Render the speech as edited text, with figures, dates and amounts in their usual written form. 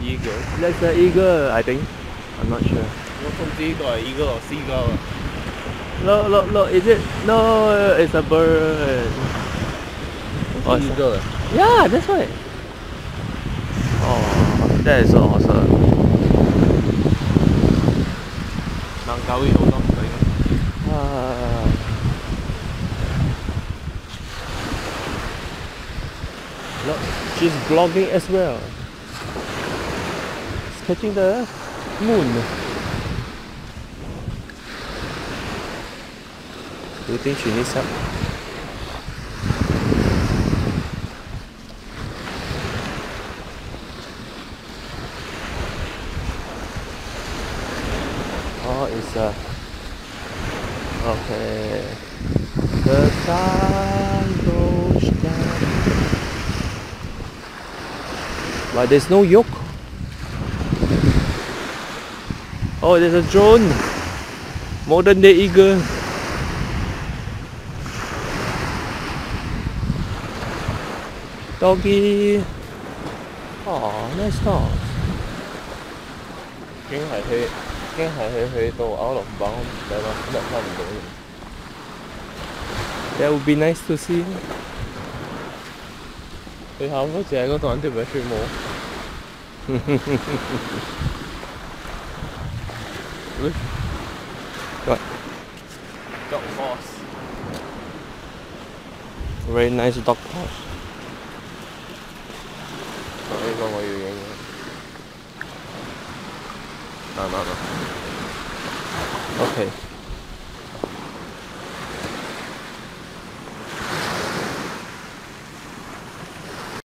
Eagle. That's the eagle, I think. I'm not sure. 我都唔知呢個係 eagle 或 seagull 啊。 Look, look, look. Is it? No, it's a bird. Oh, it's eagle 啊， yeah, that's right. Oh, that is so awesome. 孟加拉好多水嘅。 Ah. Look, she's vlogging as well. She's catching the moon. Do you think she needs help? Oh, it's a... Okay. The sun goes down. But there's no yoke. Oh, there's a drone. Modern day eagle. Doggy. Oh, nice dog. 已經係去到 out of bound 唔得咯，入翻唔到。 That would be nice to see. 佢考嗰隻喺嗰度肯定唔係全冇。 What? Dog horse。 Very nice dog house. 呢個我要影嘅。嗱嗱嗱。 Okay.